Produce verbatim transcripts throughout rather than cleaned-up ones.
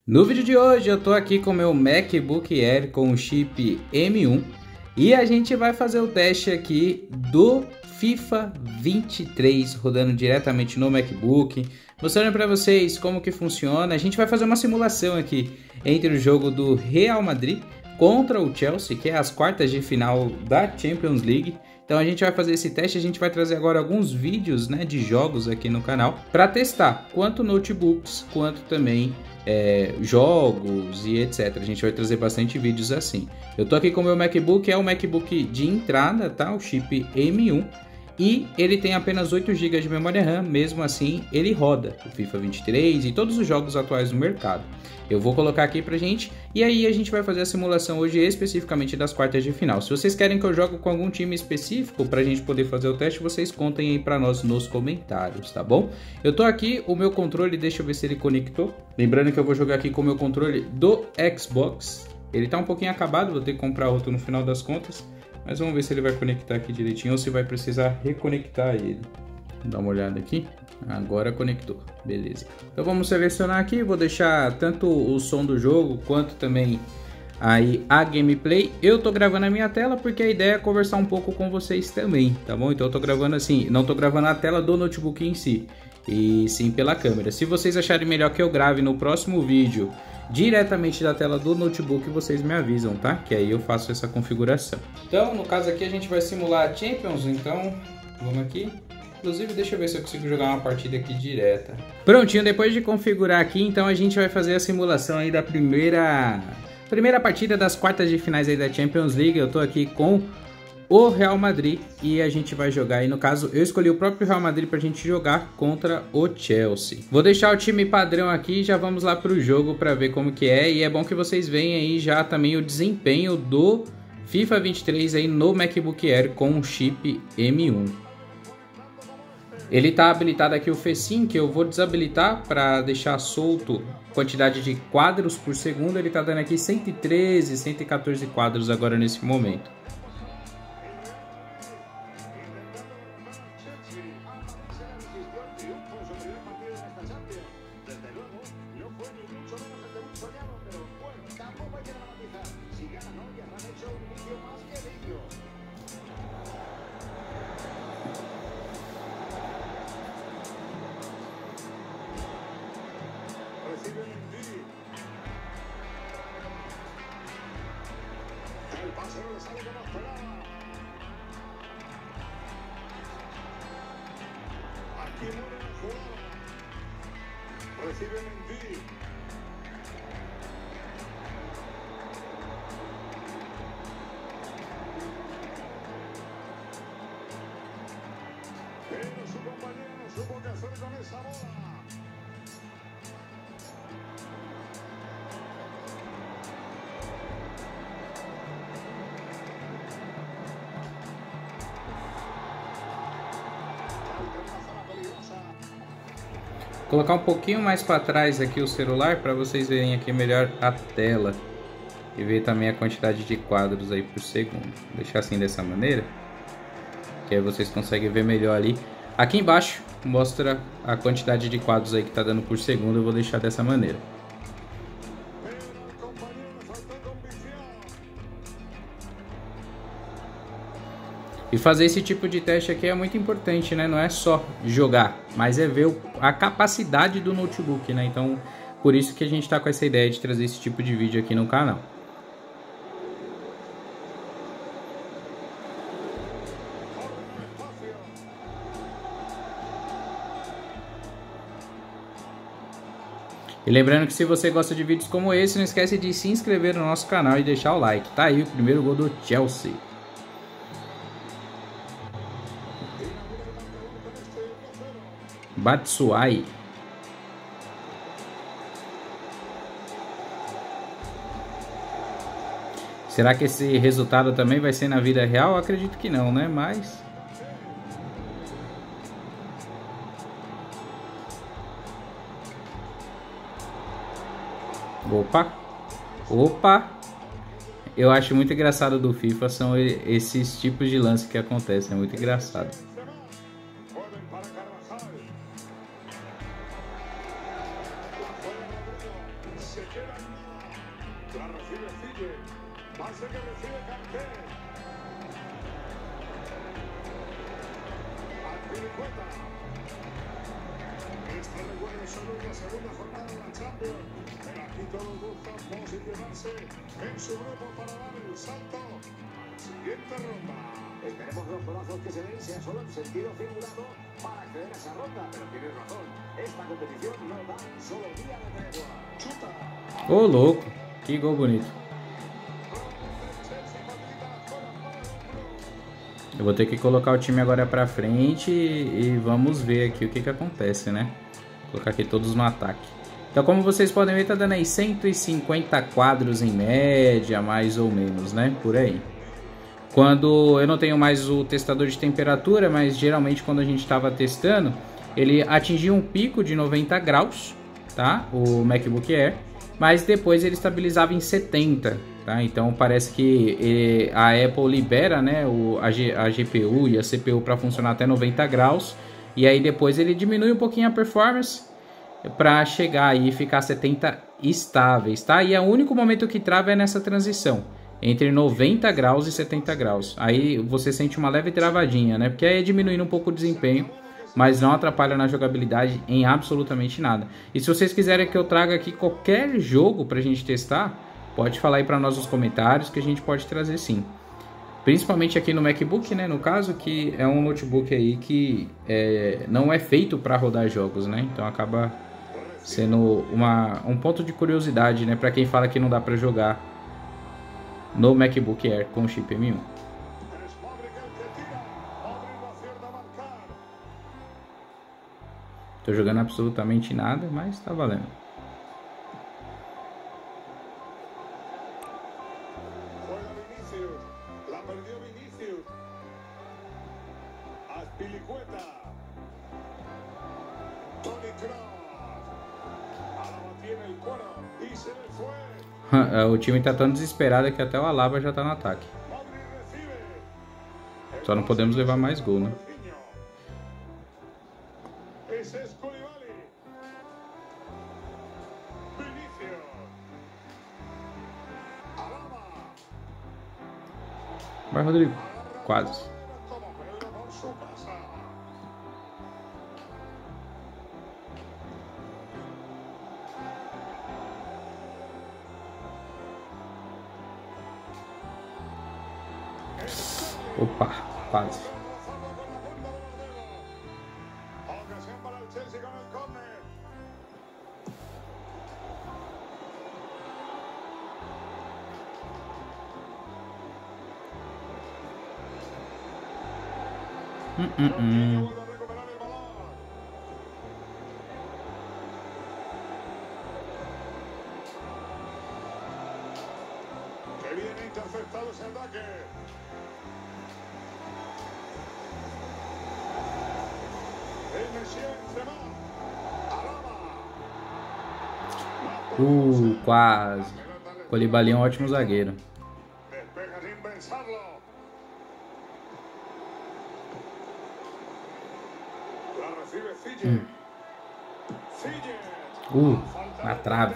No vídeo de hoje eu tô aqui com o meu MacBook Air com o chip M um e a gente vai fazer o teste aqui do FIFA vinte e três rodando diretamente no MacBook, mostrando para vocês como que funciona. A gente vai fazer uma simulação aqui entre o jogo do Real Madrid contra o Chelsea, que é as quartas de final da Champions League. Então a gente vai fazer esse teste, a gente vai trazer agora alguns vídeos, né, de jogos aqui no canal para testar quanto notebooks, quanto também é, jogos e etcétera. A gente vai trazer bastante vídeos assim. Eu tô aqui com o meu MacBook, é o MacBook de entrada, tá? O chip M um. E ele tem apenas oito gigas de memória RAM, mesmo assim ele roda o FIFA vinte e três e todos os jogos atuais do mercado. Eu vou colocar aqui pra gente e aí a gente vai fazer a simulação hoje especificamente das quartas de final. Se vocês querem que eu jogue com algum time específico pra gente poder fazer o teste, vocês contem aí pra nós nos comentários, tá bom? Eu tô aqui, o meu controle, deixa eu ver se ele conectou. Lembrando que eu vou jogar aqui com o meu controle do Xbox. Ele tá um pouquinho acabado, vou ter que comprar outro no final das contas. Mas vamos ver se ele vai conectar aqui direitinho ou se vai precisar reconectar ele. Vou dar uma olhada aqui. Agora conectou. Beleza. Então vamos selecionar aqui. Vou deixar tanto o som do jogo quanto também aí a gameplay. Eu tô gravando a minha tela porque a ideia é conversar um pouco com vocês também, tá bom? Então eu tô gravando assim, não tô gravando a tela do notebook em si, e sim pela câmera. Se vocês acharem melhor que eu grave no próximo vídeo diretamente da tela do notebook, vocês me avisam, tá? Que aí eu faço essa configuração. Então, no caso aqui, a gente vai simular a Champions, então vamos aqui. Inclusive, deixa eu ver se eu consigo jogar uma partida aqui direta. Prontinho, depois de configurar aqui, então a gente vai fazer a simulação aí da primeira, primeira partida das quartas de finais aí da Champions League. Eu tô aqui com o Real Madrid e a gente vai jogar aí, no caso eu escolhi o próprio Real Madrid pra gente jogar contra o Chelsea. Vou deixar o time padrão aqui e já vamos lá pro jogo pra ver como que é, e é bom que vocês veem aí já também o desempenho do FIFA vinte e três aí no MacBook Air com o chip M um. Ele tá habilitado aqui o FreeSync, eu vou desabilitar para deixar solto quantidade de quadros por segundo. Ele tá dando aqui cento e treze, cento e quatorze quadros agora nesse momento. Recibe Mendy. Pero su compañero no supo qué hacer con esa bola. Colocar um pouquinho mais para trás aqui o celular para vocês verem aqui melhor a tela e ver também a quantidade de quadros aí por segundo. Vou deixar assim dessa maneira, que aí vocês conseguem ver melhor ali. Aqui embaixo mostra a quantidade de quadros aí que tá dando por segundo. Eu vou deixar dessa maneira. E fazer esse tipo de teste aqui é muito importante, né? Não é só jogar, mas é ver a capacidade do notebook, né? Então, por isso que a gente tá com essa ideia de trazer esse tipo de vídeo aqui no canal. E lembrando que se você gosta de vídeos como esse, não esquece de se inscrever no nosso canal e deixar o like. Tá aí o primeiro gol do Chelsea. Batshuayi. Será que esse resultado também vai ser na vida real? Eu acredito que não, né? Mas opa, opa. Eu acho muito engraçado do FIFA são esses tipos de lance que acontecem, é muito engraçado. Se queda La recibe Fille. Pase que recibe Kanté. Azpilicueta. Este recuerdo solo en la segunda jornada de la Champions. Pero aquí todos buscan posicionarse en su grupo para dar el salto a la siguiente ronda. Esperemos los golazos que se den sean solo en sentido figurado para acceder a esa ronda, pero tienes razón. Esta competición no da un solo día de tregua. Chuta. Ô, louco. Que gol bonito. Eu vou ter que colocar o time agora pra frente e vamos ver aqui o que que acontece, né? Vou colocar aqui todos no ataque. Então, como vocês podem ver, tá dando aí cento e cinquenta quadros em média, mais ou menos, né? Por aí. Quando eu não tenho mais o testador de temperatura, mas geralmente quando a gente estava testando, ele atingia um pico de noventa graus, tá? O MacBook Air, mas depois ele estabilizava em setenta, tá? Então parece que a Apple libera, né, o, a, G, a G P U e a C P U para funcionar até noventa graus, e aí depois ele diminui um pouquinho a performance para chegar aí e ficar setenta estáveis, tá? E o único momento que trava é nessa transição entre noventa graus e setenta graus. Aí você sente uma leve travadinha, né? Porque aí é diminuindo um pouco o desempenho, mas não atrapalha na jogabilidade em absolutamente nada. E se vocês quiserem que eu traga aqui qualquer jogo pra gente testar, pode falar aí pra nós nos comentários que a gente pode trazer sim. Principalmente aqui no MacBook, né? No caso, que é um notebook aí que é, não é feito para rodar jogos, né? Então acaba sendo uma, um ponto de curiosidade, né? Pra quem fala que não dá pra jogar no MacBook Air com o chip M um. Tô jogando absolutamente nada, mas tá valendo. Juega Vinicius. La perdió Vinicius. Azpilicueta. Toni Kroos. Alaba tiene el cuero y se le fue. O time tá tão desesperado que até o Alaba já tá no ataque. Modric recibe. Só não podemos levar mais gol, né? Ese es Koulibaly. Vinicius. Alaba. Vai, Rodrigo. Quase. Como Pedro por su casa. Opa, quase. Ocasión para el Chelsea con el córner. Hum, hum, hum. Vuelve a recuperar el balón. Que viene interceptado ese ataque. El Mesías Benzema. Alaba. Uh, quase. Koulibaly é um ótimo zagueiro. Despeja sin pensarlo. La recibe Fille. Fille. Uh, na trave.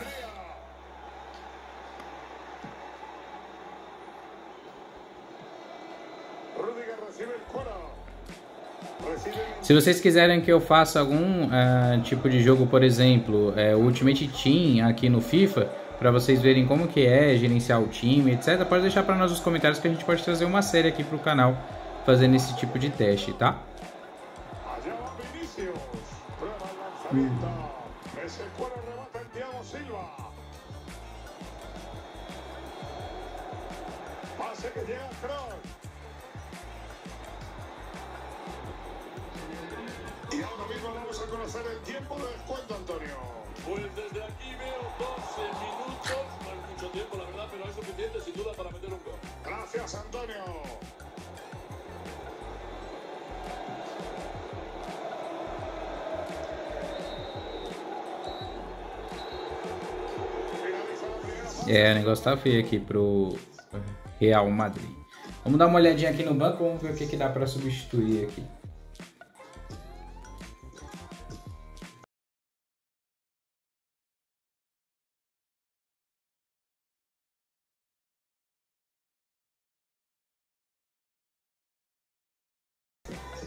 Rudiger recibe el cuero. Recibe Se vocês quiserem que eu faça algum uh, tipo de jogo, por exemplo, é, Ultimate Team aqui no FIFA, para vocês verem como que é gerenciar o time, etcétera, pode deixar para nós nos comentários que a gente pode trazer uma série aqui para o canal fazendo esse tipo de teste, tá? allá va Vinicius. Prueba el lanzamiento. Ese cuero rebota en Thiago Silva. Pase que llega a Kroos. Y ahora mismo vamos a conocer el tiempo de descuento, Antonio. Pues desde aquí veo doce minutos, no es mucho tiempo la verdad, pero es suficiente sin duda para meter un gol. Gracias, Antonio. Finaliza la primera fase. É, o negócio tá feio aqui pro Real Madrid. Vamos dar uma olhadinha aqui no banco, vamos ver o que, que dá para substituir aqui.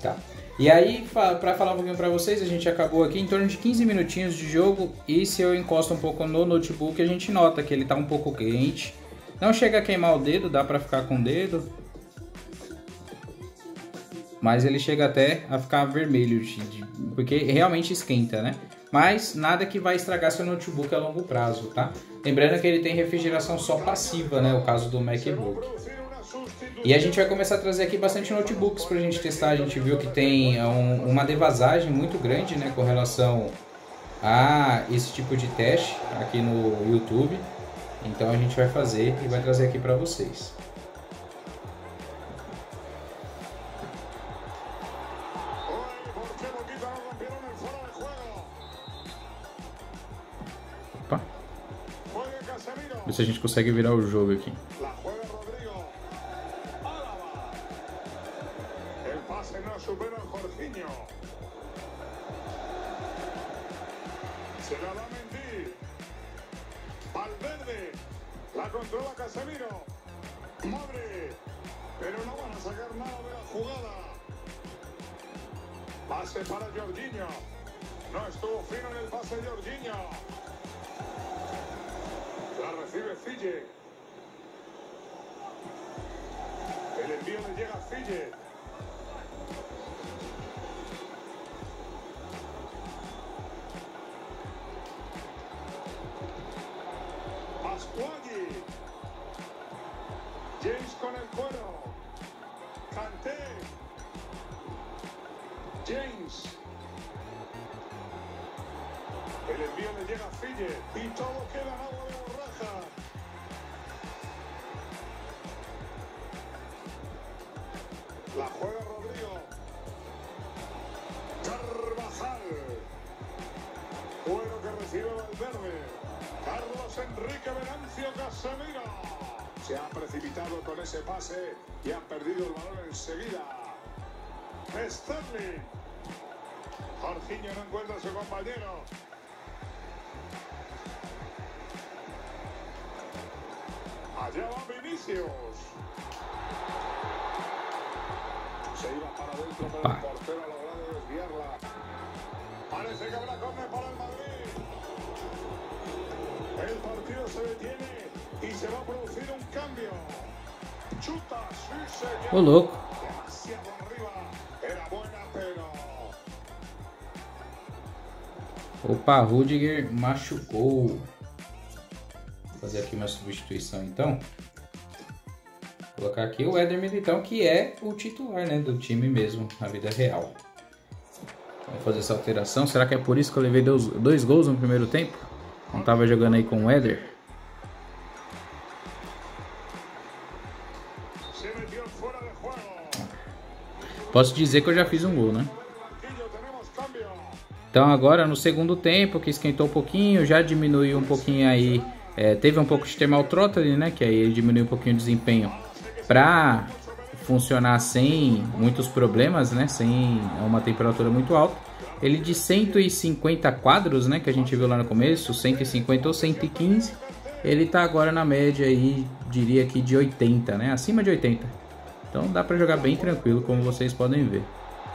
Tá. E aí, para falar um pouquinho para vocês, a gente acabou aqui em torno de quinze minutinhos de jogo. E se eu encosto um pouco no notebook, a gente nota que ele tá um pouco quente. Não chega a queimar o dedo, dá para ficar com o dedo. Mas ele chega até a ficar vermelho, porque realmente esquenta, né? Mas nada que vai estragar seu notebook a longo prazo, tá? Lembrando que ele tem refrigeração só passiva, né? O caso do MacBook. E a gente vai começar a trazer aqui bastante notebooks pra gente testar. A gente viu que tem um, uma defasagem muito grande, né? Com relação a esse tipo de teste aqui no YouTube. Então a gente vai fazer e vai trazer aqui pra vocês. Opa. Ver se a gente consegue virar o jogo aqui. Se la da Mendy. Valverde. La controla Casemiro. Madre. Pero no van a sacar nada de la jugada. Pase para Jorginho. No estuvo fino en el pase Jorginho. La recibe Fille. El envío le llega a Fille. Pascuaghi. James con el cuero. Kanté. James. El envío le llega a Fille. Y todo queda en agua de borraja. La juega Rodrigo. Carvajal. Cuero que recibe Valverde. Carlos Enrique Venancio Casemiro. Se ha precipitado con ese pase y ha perdido el balón enseguida. Sterling. Jorginho no encuentra a su compañero. Allá va Vinicius. Se iba para adentro, pero el portero ha logrado desviarla. Parece que habrá córner para el Madrid. El partido se detiene y se va a producir un cambio. Chuta, sí, señor. Ô, louco. Demasiado arriba. Era buena, pero... Opa, Rudiger machucou. Vou fazer aqui uma substituição então. Vou colocar aqui o Éder Militão, que é o titular, né, do time mesmo, na vida real. Vamos fazer essa alteração. Será que é por isso que eu levei dois, dois gols no primeiro tempo? Não tava jogando aí com o Éder? Posso dizer que eu já fiz um gol, né? Então agora no segundo tempo, que esquentou um pouquinho, já diminuiu um pouquinho aí. É, teve um pouco de thermal throttle, né? Que aí ele diminuiu um pouquinho o desempenho para funcionar sem muitos problemas, né? Sem uma temperatura muito alta. Ele de cento e cinquenta quadros, né? Que a gente viu lá no começo, cento e cinquenta ou cento e quinze. Ele tá agora na média aí, diria que de oitenta, né? Acima de oitenta. Então dá para jogar bem tranquilo, como vocês podem ver.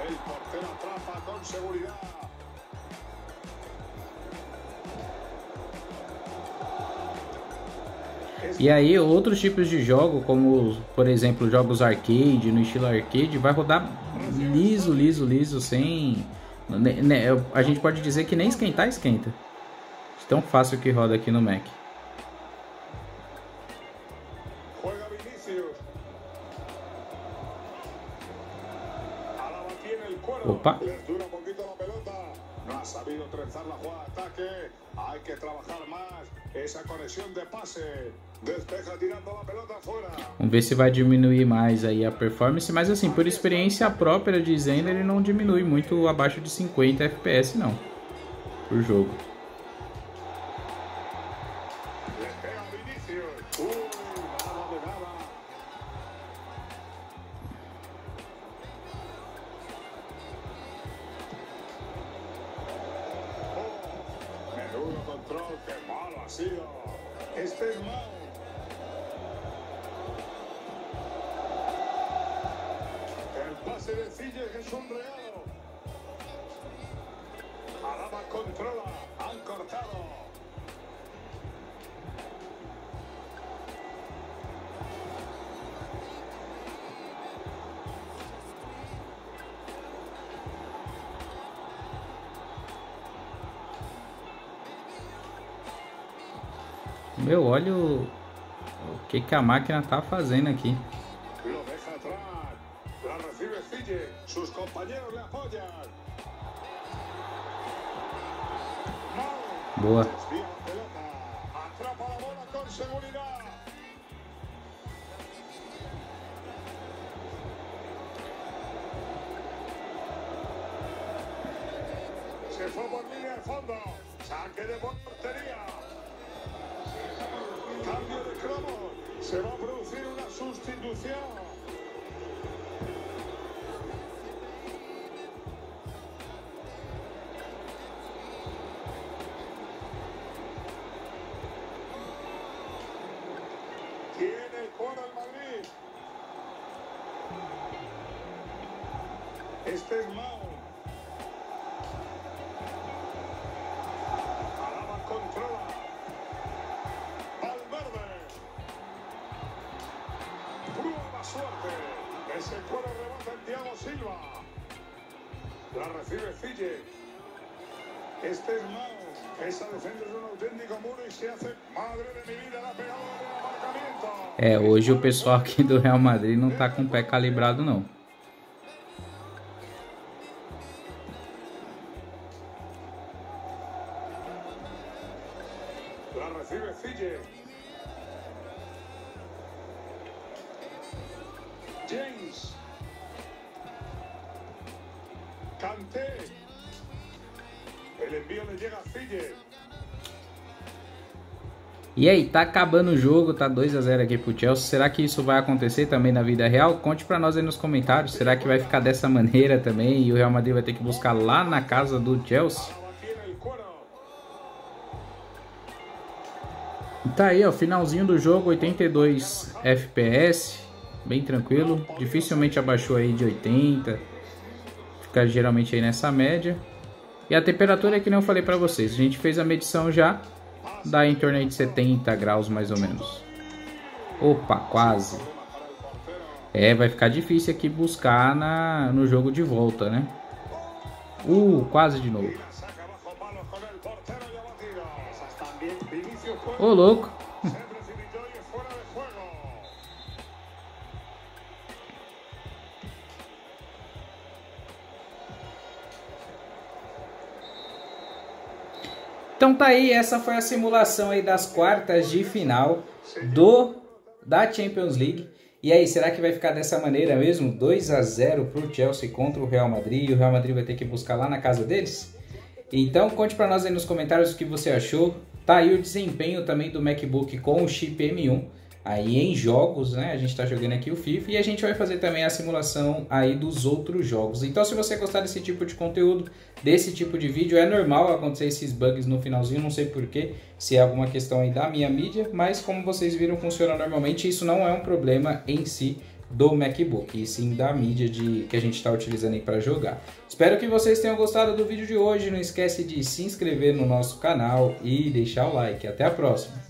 E aí outros tipos de jogo, como por exemplo jogos arcade, no estilo arcade, vai rodar liso, liso, liso, sem... A gente pode dizer que nem esquentar, esquenta. Tão fácil que roda aqui no Mac. Opa! Ha sabido trenzar la jugada de ataque. Hay que trabajar más esa conexión de pase. Despeja tirando la pelota afuera. Vamos ver se vai diminuir mais aí a performance, mas assim, por experiência própria dizendo, ele não diminui muito abaixo de cinquenta F P S não, por jogo. Control, qué malo ha sido. Este es malo. El pase de Fille, que es un regalo. Alaba controla, han cortado. Meu, olha o, o que, que a máquina tá fazendo aqui. Lo deja atrás. La recibe Fille. Sus compañeros le apoyan. Mount. Boa. Desvía la pelota. Atrapa la bola con seguridad. Se fue por línea de fondo. Saque de portería. Cambio de cromo. Se va a producir una sustitución. Tiene el cuadro el Madrid. Este es Mount. Alaba controla. Valverde. Prueba suerte. Ese cuero rebota en Thiago Silva. La recibe Fille. Este es Mount. Esa defensa es un auténtico muro y se hace madre de mi vida. La pegada del marcamiento. É, hoje o pessoal aqui do Real Madrid não tá com o pé calibrado, não. La recibe Fille. James. Kanté. El envío le llega a Fille. E aí, tá acabando o jogo, tá dois a zero aqui pro Chelsea. Será que isso vai acontecer também na vida real? Conte pra nós aí nos comentários. Será que vai ficar dessa maneira também e o Real Madrid vai ter que buscar lá na casa do Chelsea? Alaba tiene el cuero. E tá aí, ó, finalzinho do jogo, oitenta e dois F P S, bem tranquilo. Dificilmente abaixou aí de oitenta, fica geralmente aí nessa média. E a temperatura é que nem eu falei pra vocês, a gente fez a medição já, dá em torno aí de setenta graus mais ou menos. Opa, quase. É, vai ficar difícil aqui buscar na, no jogo de volta, né? Uh, quase de novo. La saca bajo palos con el portero y abatido. Esas también. Vinicius Ô, Junior. louco. Se precipitó y es fuera de juego. Então tá aí, essa foi a simulação aí das quartas de final do da Champions League. E aí, será que vai ficar dessa maneira mesmo? dois a zero para o Chelsea contra o Real Madrid. E o Real Madrid vai ter que buscar lá na casa deles? Então conte para nós aí nos comentários o que você achou. Tá aí o desempenho também do MacBook com o chip M um. Aí em jogos, né? A gente tá jogando aqui o FIFA e a gente vai fazer também a simulação aí dos outros jogos. Então se você gostar desse tipo de conteúdo, desse tipo de vídeo, é normal acontecer esses bugs no finalzinho, não sei porquê, se é alguma questão aí da minha mídia, mas como vocês viram, funciona normalmente. Isso não é um problema em si do MacBook, e sim da mídia de, que a gente está utilizando aí para jogar. Espero que vocês tenham gostado do vídeo de hoje, não esquece de se inscrever no nosso canal e deixar o like. Até a próxima!